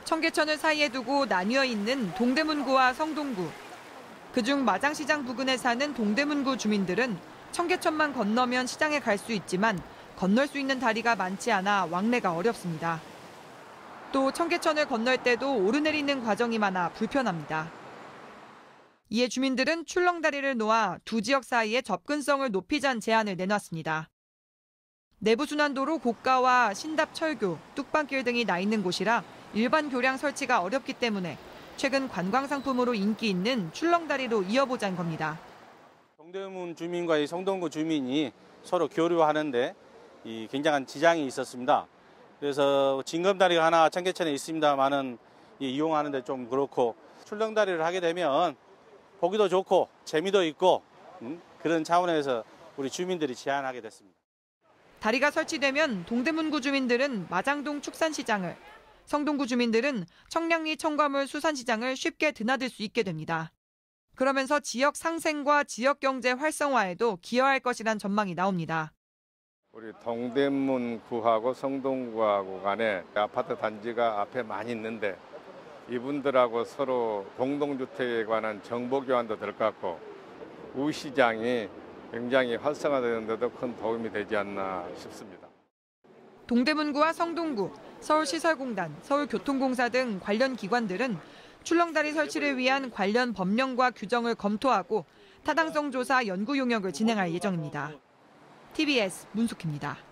청계천을 사이에 두고 나뉘어 있는 동대문구와 성동구. 그중 마장시장 부근에 사는 동대문구 주민들은 청계천만 건너면 시장에 갈 수 있지만 건널 수 있는 다리가 많지 않아 왕래가 어렵습니다. 또 청계천을 건널 때도 오르내리는 과정이 많아 불편합니다. 이에 주민들은 출렁다리를 놓아 두 지역 사이의 접근성을 높이자는 제안을 내놨습니다. 내부순환도로 고가와 신답 철교, 뚝방길 등이 나 있는 곳이라 일반 교량 설치가 어렵기 때문에 최근 관광상품으로 인기 있는 출렁다리로 이어보자는 겁니다. 동대문 주민과 이 성동구 주민이 서로 교류하는데 굉장한 지장이 있었습니다. 그래서 징검다리가 하나 청계천에 있습니다만은 이용하는데 좀 그렇고 출렁다리를 하게 되면 보기도 좋고 재미도 있고 그런 차원에서 우리 주민들이 제안하게 됐습니다. 다리가 설치되면 동대문구 주민들은 마장동 축산시장을, 성동구 주민들은 청량리 청과물 수산시장을 쉽게 드나들 수 있게 됩니다. 그러면서 지역 상생과 지역 경제 활성화에도 기여할 것이란 전망이 나옵니다. 우리 동대문구하고 성동구하고 간에 아파트 단지가 앞에 많이 있는데 이분들하고 서로 공동주택에 관한 정보 교환도 될 것 같고 우시장이 굉장히 활성화되는 데도 큰 도움이 되지 않나 싶습니다. 동대문구와 성동구, 서울시설공단, 서울교통공사 등 관련 기관들은 출렁다리 설치를 위한 관련 법령과 규정을 검토하고 타당성 조사 연구 용역을 진행할 예정입니다. TBS 문숙희입니다.